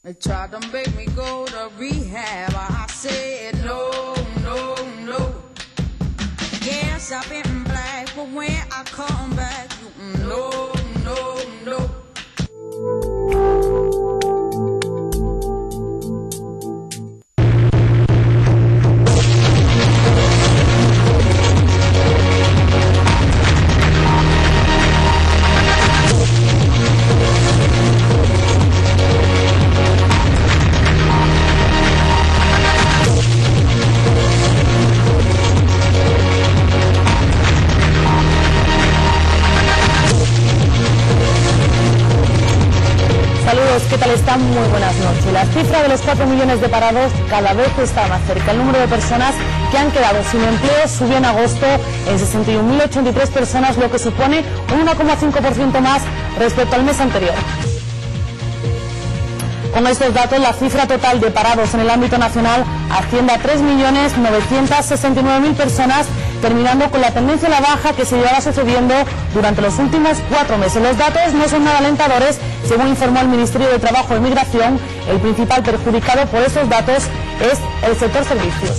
They tried to make me go to rehab. I said no, no, no. Yes, I've been black, but when I come back, no, no, no. Saludos, ¿qué tal están? Muy buenas noches. La cifra de los 4 millones de parados cada vez está más cerca. El número de personas que han quedado sin empleo subió en agosto en 61.083 personas, lo que supone un 1,5% más respecto al mes anterior. Con estos datos, la cifra total de parados en el ámbito nacional asciende a 3.969.000 personas, terminando con la tendencia a la baja que se llevaba sucediendo durante los últimos 4 meses. Los datos no son nada alentadores, según informó el Ministerio de Trabajo y Migración. El principal perjudicado por esos datos es el sector servicios.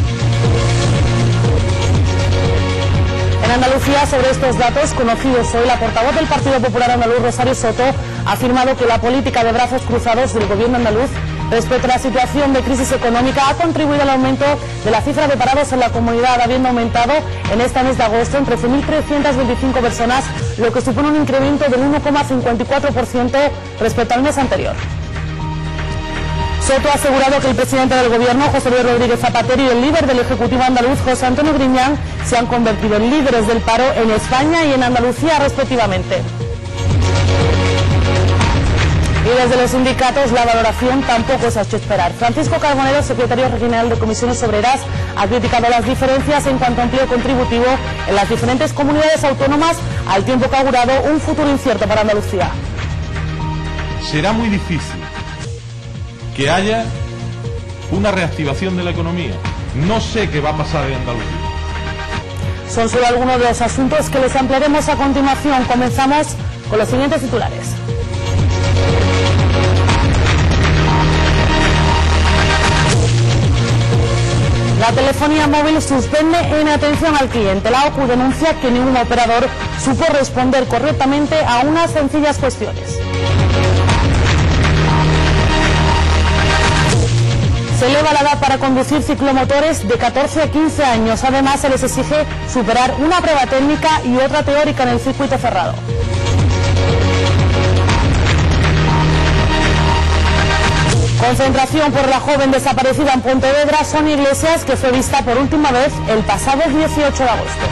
En Andalucía, sobre estos datos conocidos hoy, la portavoz del Partido Popular Andaluz, Rosario Soto, ha afirmado que la política de brazos cruzados del gobierno andaluz respecto a la situación de crisis económica ha contribuido al aumento de la cifra de parados en la comunidad, habiendo aumentado en este mes de agosto en 13.325 personas, lo que supone un incremento del 1,54% respecto al mes anterior. Soto ha asegurado que el presidente del gobierno, José Luis Rodríguez Zapatero, y el líder del Ejecutivo andaluz, José Antonio Griñán, se han convertido en líderes del paro en España y en Andalucía respectivamente. Y desde los sindicatos la valoración tampoco se ha hecho esperar. Francisco Carbonero, secretario regional de Comisiones Obreras, ha criticado las diferencias en cuanto a empleo contributivo en las diferentes comunidades autónomas, al tiempo que ha augurado un futuro incierto para Andalucía. Será muy difícil que haya una reactivación de la economía. No sé qué va a pasar en Andalucía. Son solo algunos de los asuntos que les ampliaremos a continuación. Comenzamos con los siguientes titulares. La telefonía móvil suspende en atención al cliente. La OCU denuncia que ningún operador supo responder correctamente a unas sencillas cuestiones. Se eleva la edad para conducir ciclomotores de 14 a 15 años. Además, se les exige superar una prueba técnica y otra teórica en el circuito cerrado. Concentración por la joven desaparecida en Pontevedra. Sonia Iglesias, que fue vista por última vez el pasado 18 de agosto.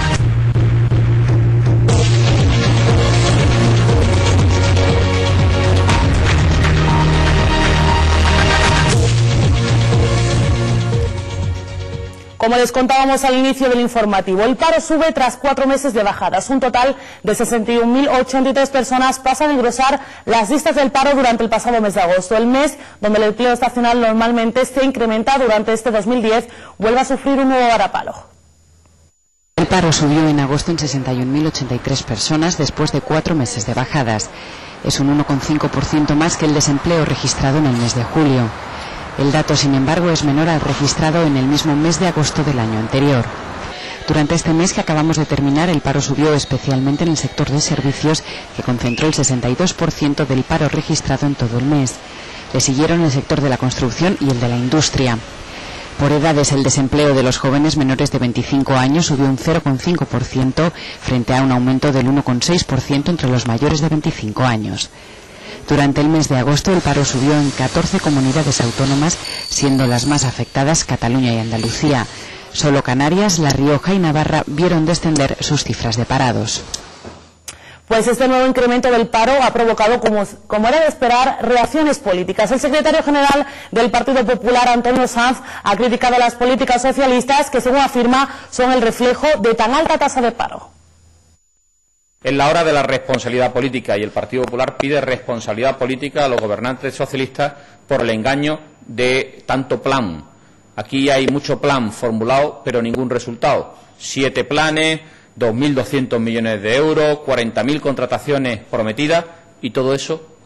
Como les contábamos al inicio del informativo, el paro sube tras 4 meses de bajadas. Un total de 61.083 personas pasan a engrosar las listas del paro durante el pasado mes de agosto. El mes donde el empleo estacional normalmente se incrementa durante este 2010 vuelve a sufrir un nuevo varapalo. El paro subió en agosto en 61.083 personas después de 4 meses de bajadas. Es un 1,5% más que el desempleo registrado en el mes de julio. El dato, sin embargo, es menor al registrado en el mismo mes de agosto del año anterior. Durante este mes que acabamos de terminar, el paro subió especialmente en el sector de servicios, que concentró el 62% del paro registrado en todo el mes. Le siguieron el sector de la construcción y el de la industria. Por edades, el desempleo de los jóvenes menores de 25 años subió un 0,5% frente a un aumento del 1,6% entre los mayores de 25 años. Durante el mes de agosto el paro subió en 14 comunidades autónomas, siendo las más afectadas Cataluña y Andalucía. Solo Canarias, La Rioja y Navarra vieron descender sus cifras de parados. Pues este nuevo incremento del paro ha provocado, como era de esperar, reacciones políticas. El secretario general del Partido Popular, Antonio Sanz, ha criticado las políticas socialistas que, según afirma, son el reflejo de tan alta tasa de paro. Es la hora de la responsabilidad política y el Partido Popular pide responsabilidad política a los gobernantes socialistas por el engaño de tanto plan. Aquí hay mucho plan formulado, pero ningún resultado. 7 planes, 2.200 millones de euros, 40.000 contrataciones prometidas y todo eso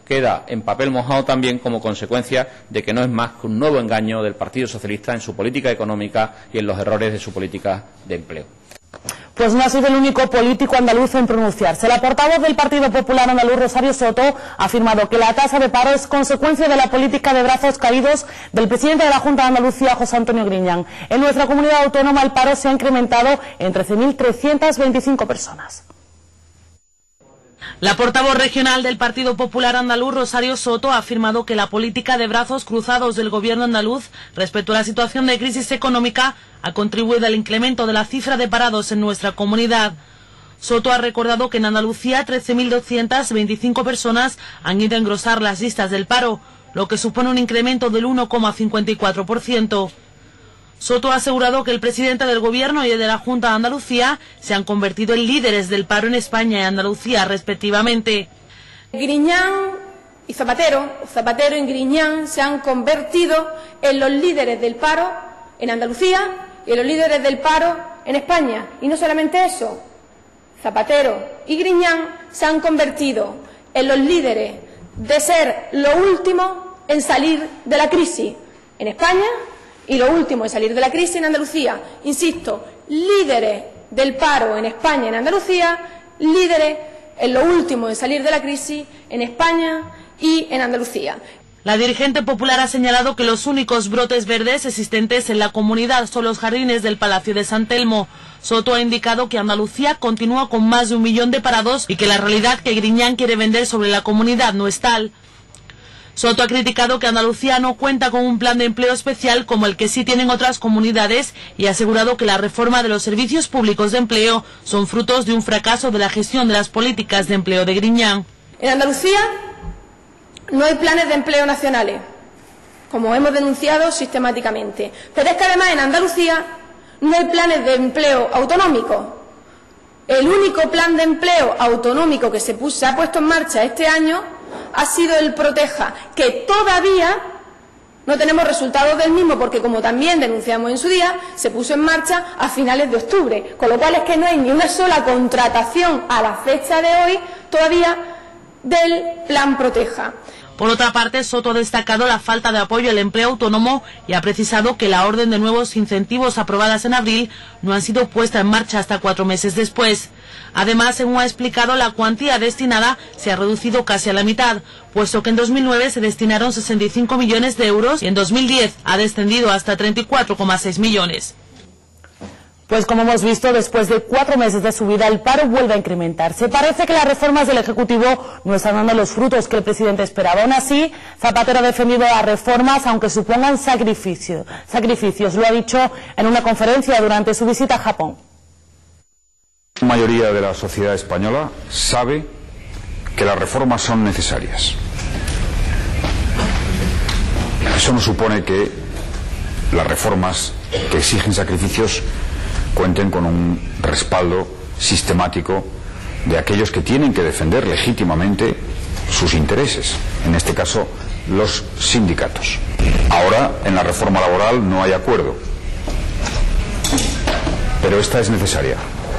queda en papel mojado también como consecuencia de que no es más que un nuevo engaño del Partido Socialista en su política económica y en los errores de su política de empleo. Pues no ha sido el único político andaluz en pronunciarse. La portavoz del Partido Popular andaluz, Rosario Soto, ha afirmado que la tasa de paro es consecuencia de la política de brazos caídos del presidente de la Junta de Andalucía, José Antonio Griñán. En nuestra comunidad autónoma el paro se ha incrementado en 13.325 personas. La portavoz regional del Partido Popular andaluz, Rosario Soto, ha afirmado que la política de brazos cruzados del gobierno andaluz respecto a la situación de crisis económica ha contribuido al incremento de la cifra de parados en nuestra comunidad. Soto ha recordado que en Andalucía 13.225 personas han ido a engrosar las listas del paro, lo que supone un incremento del 1,54%. Soto ha asegurado que el presidente del Gobierno y el de la Junta de Andalucía se han convertido en líderes del paro en España y Andalucía, respectivamente. Griñán y Zapatero y Griñán se han convertido en los líderes del paro en Andalucía y en los líderes del paro en España. Y no solamente eso, Zapatero y Griñán se han convertido en los líderes de ser lo último en salir de la crisis en España y lo último en salir de la crisis en Andalucía. Insisto, líderes del paro en España y en Andalucía, líderes en lo último en salir de la crisis en España y en Andalucía. La dirigente popular ha señalado que los únicos brotes verdes existentes en la comunidad son los jardines del Palacio de San Telmo. Soto ha indicado que Andalucía continúa con más de 1 millón de parados y que la realidad que Griñán quiere vender sobre la comunidad no es tal. Soto ha criticado que Andalucía no cuenta con un plan de empleo especial como el que sí tienen otras comunidades y ha asegurado que la reforma de los servicios públicos de empleo son frutos de un fracaso de la gestión de las políticas de empleo de Griñán. En Andalucía no hay planes de empleo nacionales, como hemos denunciado sistemáticamente. Pero es que además en Andalucía no hay planes de empleo autonómicos. El único plan de empleo autonómico que se ha puesto en marcha este año ha sido el Proteja, que todavía no tenemos resultados del mismo, porque como también denunciamos en su día, se puso en marcha a finales de octubre, con lo cual es que no hay ni una sola contratación a la fecha de hoy todavía del plan Proteja. Por otra parte, Soto ha destacado la falta de apoyo al empleo autónomo y ha precisado que la orden de nuevos incentivos aprobadas en abril no han sido puesta en marcha hasta 4 meses después. Además, según ha explicado, la cuantía destinada se ha reducido casi a la mitad, puesto que en 2009 se destinaron 65 millones de euros y en 2010 ha descendido hasta 34,6 millones. Pues como hemos visto, después de 4 meses de subida, el paro vuelve a incrementarse. Parece que las reformas del Ejecutivo no están dando los frutos que el presidente esperaba. Aún así, Zapatero ha defendido las reformas, aunque supongan sacrificios. Lo ha dicho en una conferencia durante su visita a Japón. La mayoría de la sociedad española sabe que las reformas son necesarias. Eso no supone que las reformas que exigen sacrificios cuenten con un respaldo sistemático de aquellos que tienen que defender legítimamente sus intereses, en este caso los sindicatos. Ahora en la reforma laboral no hay acuerdo, pero esta es necesaria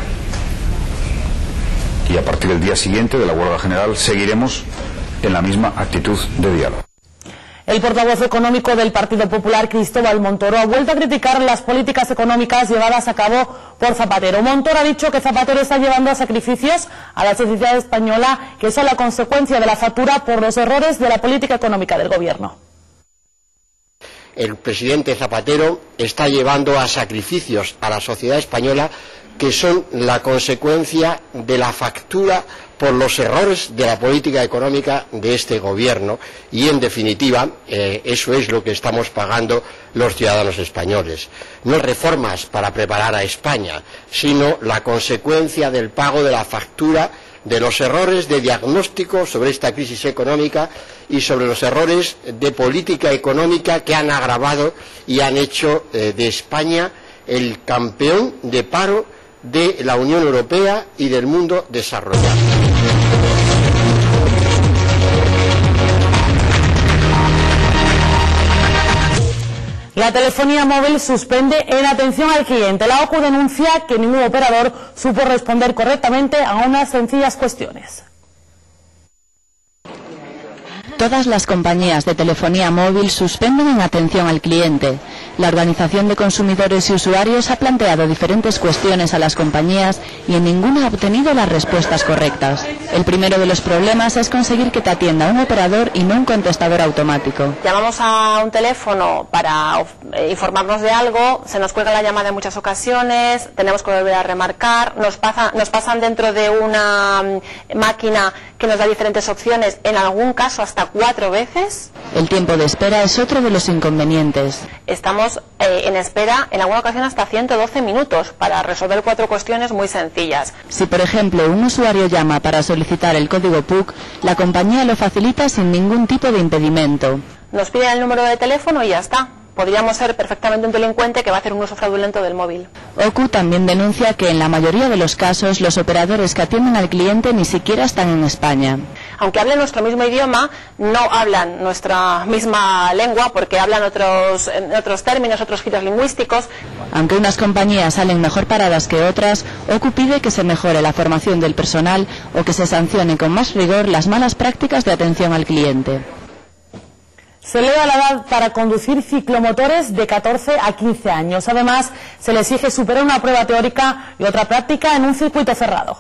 y a partir del día siguiente de la huelga general seguiremos en la misma actitud de diálogo. El portavoz económico del Partido Popular, Cristóbal Montoro, ha vuelto a criticar las políticas económicas llevadas a cabo por Zapatero. Montoro ha dicho que Zapatero está llevando a sacrificios a la sociedad española, que son la consecuencia de la factura por los errores de la política económica del gobierno. El presidente Zapatero está llevando a sacrificios a la sociedad española que son la consecuencia de la factura por los errores de la política económica de este gobierno y, en definitiva, eso es lo que estamos pagando los ciudadanos españoles. No reformas para preparar a España, sino la consecuencia del pago de la factura de los errores de diagnóstico sobre esta crisis económica y sobre los errores de política económica que han agravado y han hecho de España el campeón de paro de la Unión Europea y del mundo desarrollado. La telefonía móvil suspende en atención al cliente. La OCU denuncia que ningún operador supo responder correctamente a unas sencillas cuestiones. Todas las compañías de telefonía móvil suspenden en atención al cliente. La Organización de Consumidores y Usuarios ha planteado diferentes cuestiones a las compañías y en ninguna ha obtenido las respuestas correctas. El primero de los problemas es conseguir que te atienda un operador y no un contestador automático. Llamamos a un teléfono para informarnos de algo, se nos cuelga la llamada en muchas ocasiones, tenemos que volver a remarcar, nos pasan dentro de una máquina que nos da diferentes opciones, en algún caso hasta 4 veces. El tiempo de espera es otro de los inconvenientes. Estamos en espera, en alguna ocasión hasta 112 minutos, para resolver 4 cuestiones muy sencillas. Si, por ejemplo, un usuario llama para solicitar el código PUC, la compañía lo facilita sin ningún tipo de impedimento. Nos piden el número de teléfono y ya está. Podríamos ser perfectamente un delincuente que va a hacer un uso fraudulento del móvil. OCU también denuncia que en la mayoría de los casos los operadores que atienden al cliente ni siquiera están en España. Aunque hablen nuestro mismo idioma, no hablan nuestra misma lengua porque hablan otros términos, otros giros lingüísticos. Aunque unas compañías salen mejor paradas que otras, OCU pide que se mejore la formación del personal o que se sancione con más rigor las malas prácticas de atención al cliente. Se eleva la edad para conducir ciclomotores de 14 a 15 años. Además, se le exige superar una prueba teórica y otra práctica en un circuito cerrado.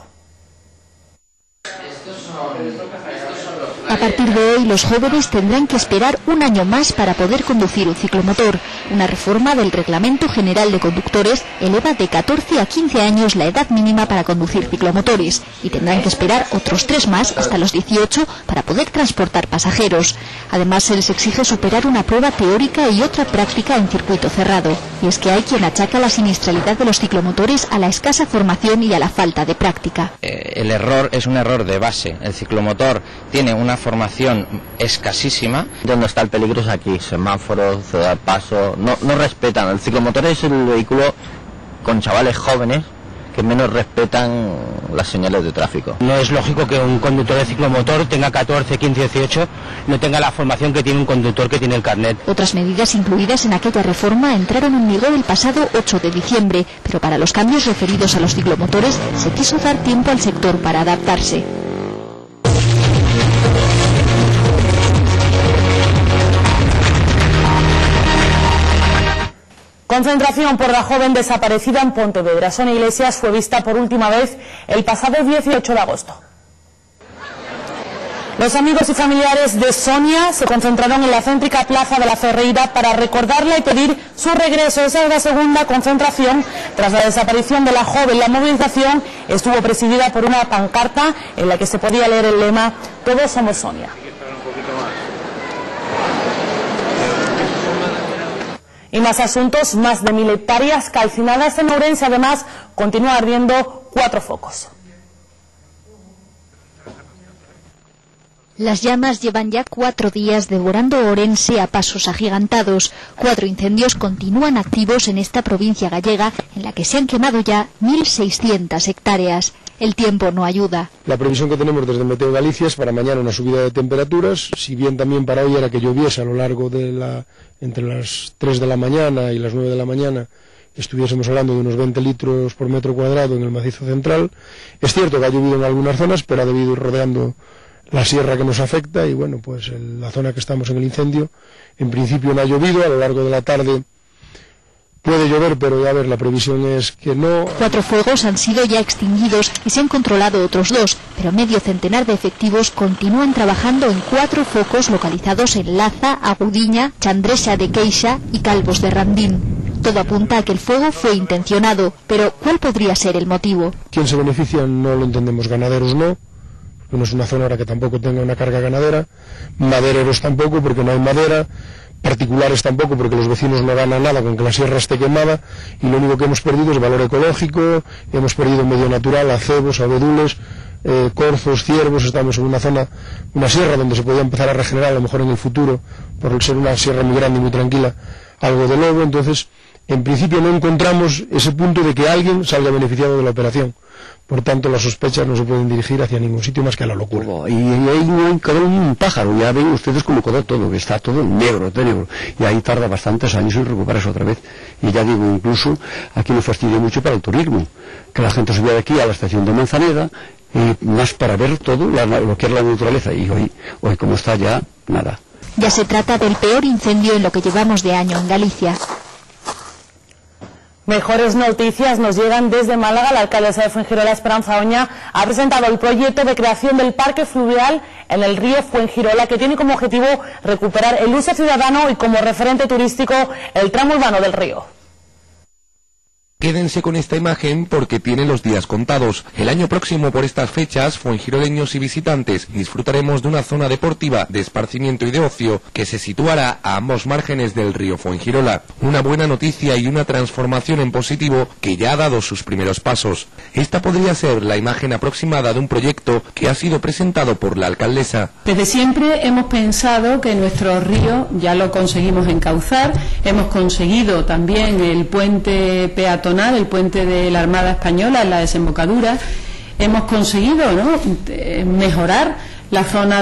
A partir de hoy, los jóvenes tendrán que esperar un año más para poder conducir un ciclomotor. Una reforma del Reglamento General de Conductores eleva de 14 a 15 años la edad mínima para conducir ciclomotores y tendrán que esperar otros 3 más hasta los 18 para poder transportar pasajeros. Además, se les exige superar una prueba teórica y otra práctica en circuito cerrado. Y es que hay quien achaca la siniestralidad de los ciclomotores a la escasa formación y a la falta de práctica. El error es un error de base. El ciclomotor tiene una formación escasísima. Donde está el peligro es aquí, semáforos, ceder paso, no respetan. El ciclomotor es el vehículo con chavales jóvenes que menos respetan las señales de tráfico. No es lógico que un conductor de ciclomotor tenga 14, 15, 18, no tenga la formación que tiene un conductor que tiene el carnet. Otras medidas incluidas en aquella reforma entraron en vigor el pasado 8 de diciembre, pero para los cambios referidos a los ciclomotores se quiso dar tiempo al sector para adaptarse. Concentración por la joven desaparecida en Pontevedra. Sonia Iglesias fue vista por última vez el pasado 18 de agosto. Los amigos y familiares de Sonia se concentraron en la céntrica plaza de la Ferreira para recordarla y pedir su regreso. Esa es la segunda concentración tras la desaparición de la joven. La movilización estuvo presidida por una pancarta en la que se podía leer el lema "Todos somos Sonia". Y más asuntos, más de 1000 hectáreas calcinadas en Ourense. Además, continúa ardiendo 4 focos. Las llamas llevan ya 4 días devorando Ourense a pasos agigantados. 4 incendios continúan activos en esta provincia gallega, en la que se han quemado ya 1600 hectáreas. El tiempo no ayuda. La previsión que tenemos desde Meteo Galicia es para mañana una subida de temperaturas, si bien también para hoy era que lloviese a lo largo de entre las 3 de la mañana y las 9 de la mañana estuviésemos hablando de unos 20 litros por metro cuadrado en el macizo central. Es cierto que ha llovido en algunas zonas, pero ha debido ir rodeando la sierra que nos afecta y bueno, pues la zona que estamos en el incendio, en principio no ha llovido, a lo largo de la tarde puede llover, pero ya ver, la previsión es que no. 4 fuegos han sido ya extinguidos y se han controlado otros 2, pero medio centenar de efectivos continúan trabajando en 4 focos localizados en Laza, Agudiña, Chandresa de Queixa y Calvos de Randín. Todo apunta a que el fuego fue intencionado, pero ¿cuál podría ser el motivo? ¿Quién se beneficia? No lo entendemos. Ganaderos no, porque no es una zona ahora que tampoco tenga una carga ganadera. Madereros tampoco, porque no hay madera. Particulares tampoco, porque los vecinos no ganan nada con que la sierra esté quemada, y lo único que hemos perdido es valor ecológico, hemos perdido medio natural, acebos, abedules, corzos, ciervos. Estamos en una zona, una sierra donde se podía empezar a regenerar a lo mejor en el futuro, por ser una sierra muy grande y muy tranquila, algo de lobo. Entonces, en principio no encontramos ese punto de que alguien salga beneficiado de la operación. Por tanto, las sospechas no se pueden dirigir hacia ningún sitio más que a la locura. Y ahí no quedó un pájaro, ya ven ustedes cómo quedó todo, que está todo negro, y ahí tarda bastantes años en recuperarse otra vez. Y ya digo, incluso aquí nos fastidia mucho para el turismo, que la gente subía de aquí a la estación de Manzaneda, más para ver todo lo que es la naturaleza, y hoy como está ya nada. Ya se trata del peor incendio en lo que llevamos de año en Galicia. Mejores noticias nos llegan desde Málaga. La alcaldesa de Fuengirola, Esperanza Oña, ha presentado el proyecto de creación del parque fluvial en el río Fuengirola, que tiene como objetivo recuperar el uso ciudadano y como referente turístico el tramo urbano del río. Quédense con esta imagen porque tiene los días contados. El año próximo, por estas fechas, fuengiroleños y visitantes disfrutaremos de una zona deportiva, de esparcimiento y de ocio que se situará a ambos márgenes del río Fuengirola. Una buena noticia y una transformación en positivo que ya ha dado sus primeros pasos. Esta podría ser la imagen aproximada de un proyecto que ha sido presentado por la alcaldesa. Desde siempre hemos pensado que nuestro río ya lo conseguimos encauzar, hemos conseguido también el puente peatonal, el puente de la Armada Española en la desembocadura, hemos conseguido, ¿no?, mejorar la zona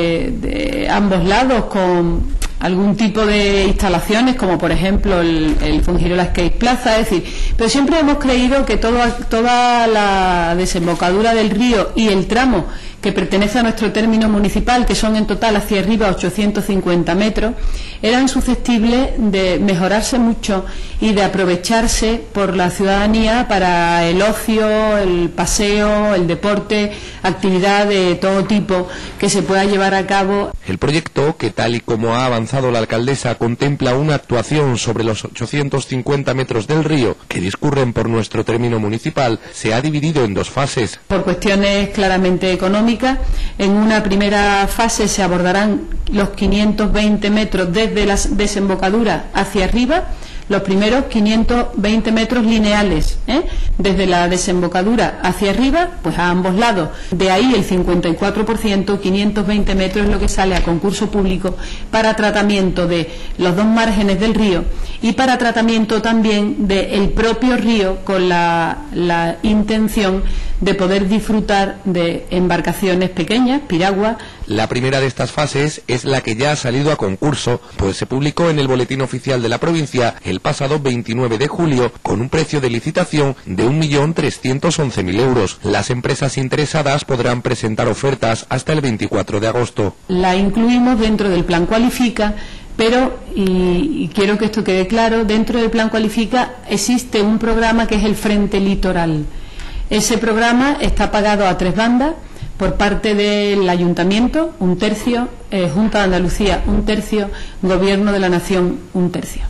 de ambos lados con algún tipo de instalaciones, como por ejemplo el Fuengirola Skate Plaza, es decir, pero siempre hemos creído que toda la desembocadura del río y el tramo que pertenece a nuestro término municipal, que son en total hacia arriba 850 metros, eran susceptibles de mejorarse mucho y de aprovecharse por la ciudadanía para el ocio, el paseo, el deporte, actividad de todo tipo que se pueda llevar a cabo. El proyecto, que tal y como ha avanzado la alcaldesa, contempla una actuación sobre los 850 metros del río que discurren por nuestro término municipal, se ha dividido en dos fases. Por cuestiones claramente económicas, en una primera fase se abordarán los 520 metros desde la desembocadura hacia arriba, los primeros 520 metros lineales, desde la desembocadura hacia arriba, pues a ambos lados. De ahí el 54%, 520 metros, es lo que sale a concurso público para tratamiento de los dos márgenes del río y para tratamiento también del propio río, con la intención de poder disfrutar de embarcaciones pequeñas, piraguas. La primera de estas fases es la que ya ha salido a concurso, pues se publicó en el Boletín Oficial de la provincia el pasado 29 de julio con un precio de licitación de 1.311.000 euros. Las empresas interesadas podrán presentar ofertas hasta el 24 de agosto. La incluimos dentro del Plan Cualifica, pero, y quiero que esto quede claro, dentro del Plan Cualifica existe un programa que es el Frente Litoral. Ese programa está pagado a 3 bandas, por parte del Ayuntamiento, 1/3, Junta de Andalucía, 1/3, Gobierno de la Nación, 1/3.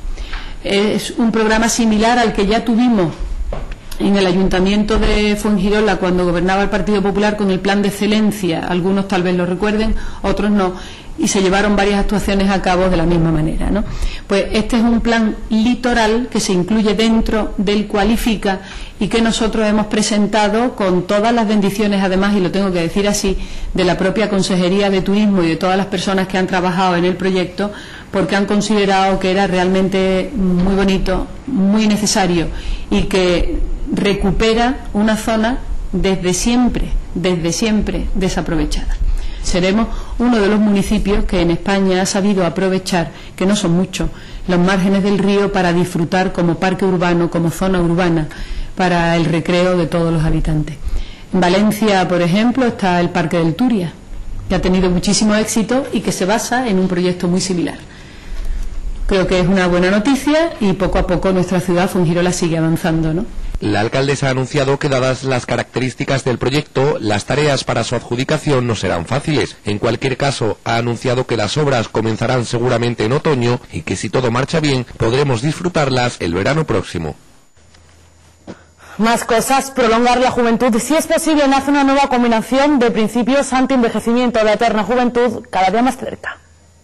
Es un programa similar al que ya tuvimos en el Ayuntamiento de Fuengirola cuando gobernaba el Partido Popular con el Plan de Excelencia. Algunos tal vez lo recuerden, otros no, y se llevaron varias actuaciones a cabo de la misma manera, ¿no? Pues este es un plan litoral que se incluye dentro del Cualifica y que nosotros hemos presentado con todas las bendiciones, además, y lo tengo que decir así, de la propia Consejería de Turismo y de todas las personas que han trabajado en el proyecto, porque han considerado que era realmente muy bonito, muy necesario y que recupera una zona desde siempre desaprovechada. Seremos uno de los municipios que en España ha sabido aprovechar, que no son muchos, los márgenes del río para disfrutar como parque urbano, como zona urbana, para el recreo de todos los habitantes. En Valencia, por ejemplo, está el Parque del Turia, que ha tenido muchísimo éxito y que se basa en un proyecto muy similar. Creo que es una buena noticia y poco a poco nuestra ciudad, Fuengirola, sigue avanzando, ¿no? La alcaldesa ha anunciado que, dadas las características del proyecto, las tareas para su adjudicación no serán fáciles. En cualquier caso, ha anunciado que las obras comenzarán seguramente en otoño y que, si todo marcha bien, podremos disfrutarlas el verano próximo. Más cosas. Prolongar la juventud. Si es posible, nace una nueva combinación de principios anti-envejecimiento de la eterna juventud, cada día más cerca.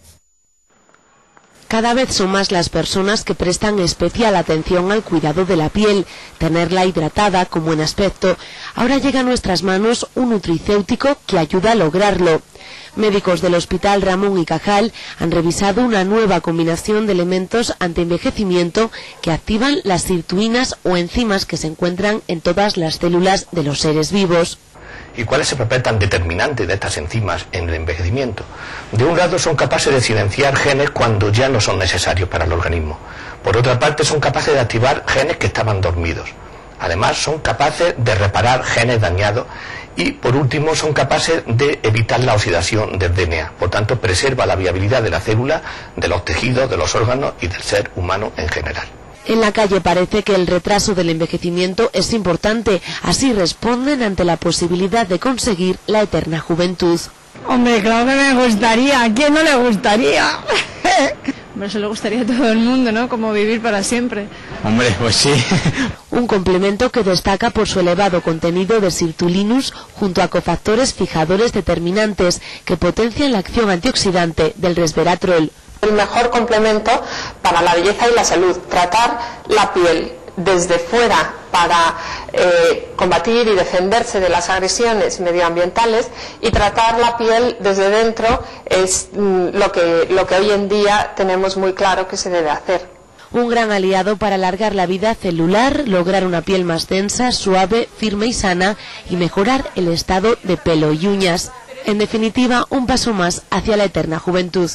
Cada vez son más las personas que prestan especial atención al cuidado de la piel, tenerla hidratada con buen aspecto. Ahora llega a nuestras manos un nutricéutico que ayuda a lograrlo. Médicos del Hospital Ramón y Cajal han revisado una nueva combinación de elementos antienvejecimiento que activan las sirtuinas o enzimas que se encuentran en todas las células de los seres vivos. ¿Y cuál es el papel tan determinante de estas enzimas en el envejecimiento? De un lado, son capaces de silenciar genes cuando ya no son necesarios para el organismo. Por otra parte, son capaces de activar genes que estaban dormidos. Además, son capaces de reparar genes dañados y, por último, son capaces de evitar la oxidación del DNA. Por tanto, preserva la viabilidad de la célula, de los tejidos, de los órganos y del ser humano en general. En la calle parece que el retraso del envejecimiento es importante. Así responden ante la posibilidad de conseguir la eterna juventud. Hombre, claro que me gustaría. ¿A quién no le gustaría? Hombre, eso le gustaría a todo el mundo, ¿no? Como vivir para siempre. Hombre, pues sí. Un complemento que destaca por su elevado contenido de sirtulinus junto a cofactores fijadores determinantes que potencian la acción antioxidante del resveratrol. El mejor complemento para la belleza y la salud, tratar la piel desde fuera para combatir y defenderse de las agresiones medioambientales, y tratar la piel desde dentro es lo que hoy en día tenemos muy claro que se debe hacer. Un gran aliado para alargar la vida celular, lograr una piel más densa, suave, firme y sana, y mejorar el estado de pelo y uñas. En definitiva, un paso más hacia la eterna juventud.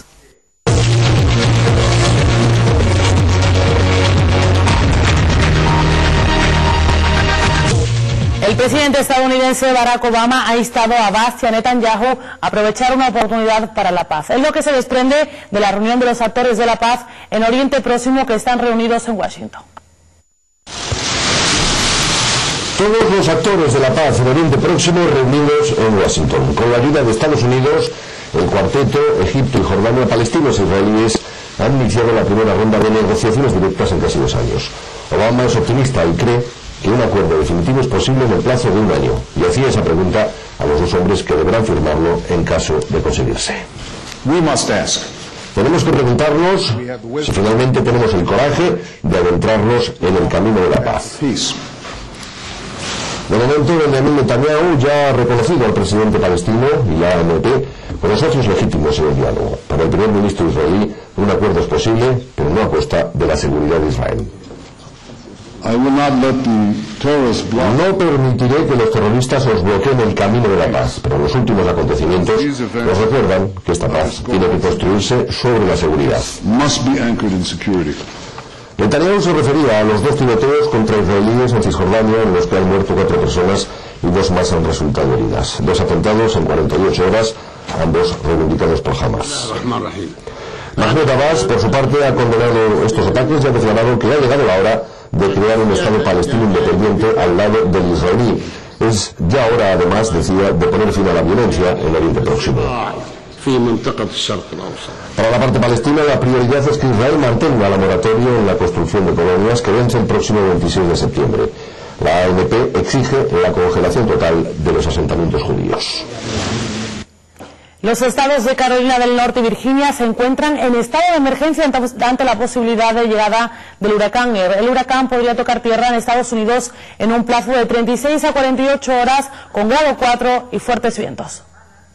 El presidente estadounidense Barack Obama ha instado a Abbas y a Netanyahu a aprovechar una oportunidad para la paz. Es lo que se desprende de la reunión de los actores de la paz en Oriente Próximo que están reunidos en Washington. Todos los actores de la paz en Oriente Próximo reunidos en Washington. Con la ayuda de Estados Unidos, el cuarteto, Egipto y Jordania, palestinos e israelíes han iniciado la primera ronda de negociaciones directas en casi 2 años. Obama es optimista y cree que un acuerdo definitivo es posible en el plazo de 1 año, y hacía esa pregunta a los 2 hombres que deberán firmarlo en caso de conseguirse. Tenemos que preguntarnos si finalmente tenemos el coraje de adentrarnos en el camino de la paz. De momento, Benjamin Netanyahu ya ha reconocido al presidente palestino y la ANP como socios legítimos en el diálogo. Para el primer ministro israelí, un acuerdo es posible, pero no a costa de la seguridad de Israel. No permitiré que los terroristas os bloqueen el camino de la paz, pero los últimos acontecimientos nos recuerdan que esta paz tiene que construirse sobre la seguridad. Netanyahu se refería a los 2 tiroteos contra israelíes en Cisjordania, en los que han muerto 4 personas y 2 más han resultado heridas. 2 atentados en 48 horas, ambos reivindicados por Hamas. Mahmoud Abbas, por su parte, ha condenado estos ataques y ha declarado que ha llegado la hora de crear un Estado palestino independiente al lado del israelí. Es ya hora, además, decía, de poner fin a la violencia en Oriente Próximo. Para la parte palestina, la prioridad es que Israel mantenga la moratoria en la construcción de colonias que vence el próximo 26 de septiembre. La ANP exige la congelación total de los asentamientos judíos. Los estados de Carolina del Norte y Virginia se encuentran en estado de emergencia ante la posibilidad de llegada del huracán Er. El huracán podría tocar tierra en Estados Unidos en un plazo de 36 a 48 horas con grado 4 y fuertes vientos.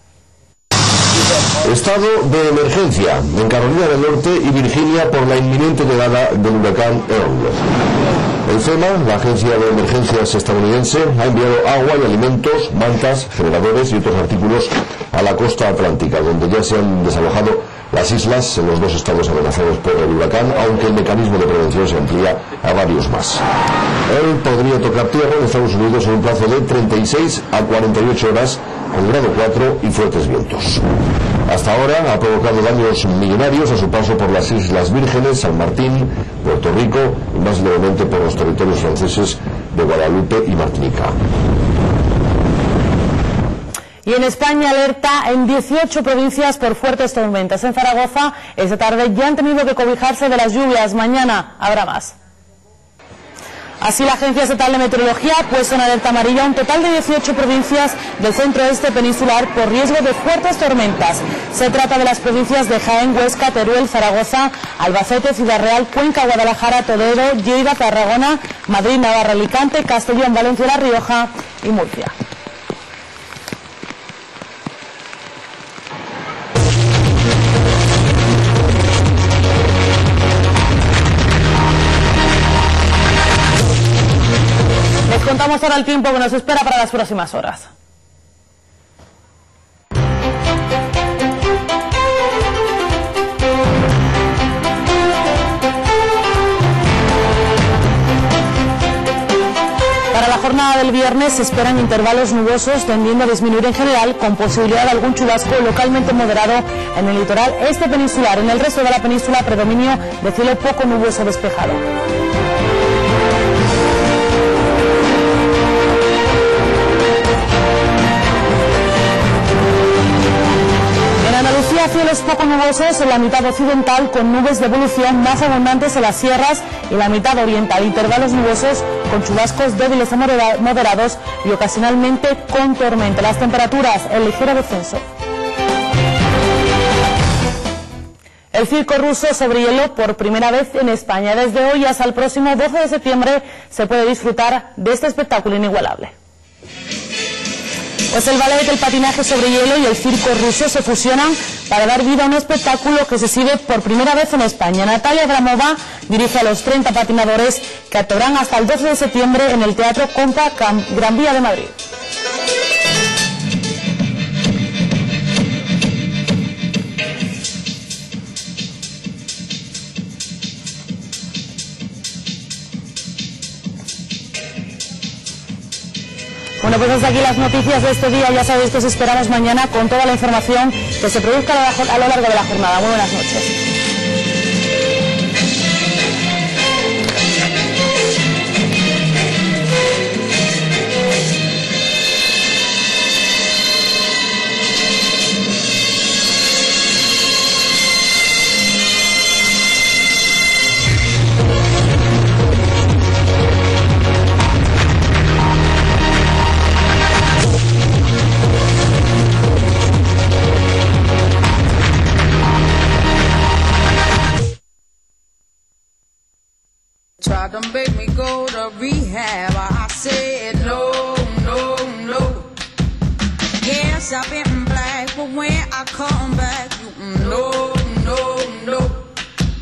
Estado de emergencia en Carolina del Norte y Virginia por la inminente llegada del huracán Earl. El FEMA, la Agencia de Emergencias estadounidense, ha enviado agua y alimentos, mantas, generadores y otros artículos a la costa atlántica, donde ya se han desalojado las islas en los 2 estados amenazados por el huracán, aunque el mecanismo de prevención se amplía a varios más. Él podría tocar tierra en Estados Unidos en un plazo de 36 a 48 horas, con grado 4 y fuertes vientos. Hasta ahora ha provocado daños millonarios a su paso por las Islas Vírgenes, San Martín, Puerto Rico y más levemente por los territorios franceses de Guadalupe y Martinica. Y en España alerta en 18 provincias por fuertes tormentas. En Zaragoza esta tarde ya han tenido que cobijarse de las lluvias. Mañana habrá más. Así, la Agencia Estatal de Meteorología ha puesto en alerta amarilla un total de 18 provincias del centro-este peninsular por riesgo de fuertes tormentas. Se trata de las provincias de Jaén, Huesca, Teruel, Zaragoza, Albacete, Ciudad Real, Cuenca, Guadalajara, Toledo, Lleida, Tarragona, Madrid, Navarra, Alicante, Castellón, Valencia, La Rioja y Murcia. Contamos ahora el tiempo que nos espera para las próximas horas. jornada del viernes se esperan intervalos nubosos tendiendo a disminuir en general, con posibilidad de algún chubasco localmente moderado en el litoral este peninsular. En el resto de la península, predominio de cielo poco nuboso despejado. Cielos poco nubosos en la mitad occidental, con nubes de evolución más abundantes en las sierras y la mitad oriental. Intervalos nubosos con chubascos débiles a moderados y ocasionalmente con tormenta. Las temperaturas en ligero descenso. El circo ruso sobre hielo por primera vez en España. Desde hoy hasta el próximo 12 de septiembre se puede disfrutar de este espectáculo inigualable. Pues el ballet, el patinaje sobre hielo y el circo ruso se fusionan para dar vida a un espectáculo que se exhibe por primera vez en España. Natalia Gramova dirige a los 30 patinadores que actuarán hasta el 12 de septiembre en el Teatro Compa Gran Vía de Madrid. Bueno, pues hasta aquí las noticias de este día. Ya sabéis que os esperamos mañana con toda la información que se produzca a lo largo de la jornada. Muy buenas noches. Tried to make me go to rehab. I said no, no, no. Yes, I've been black, but when I come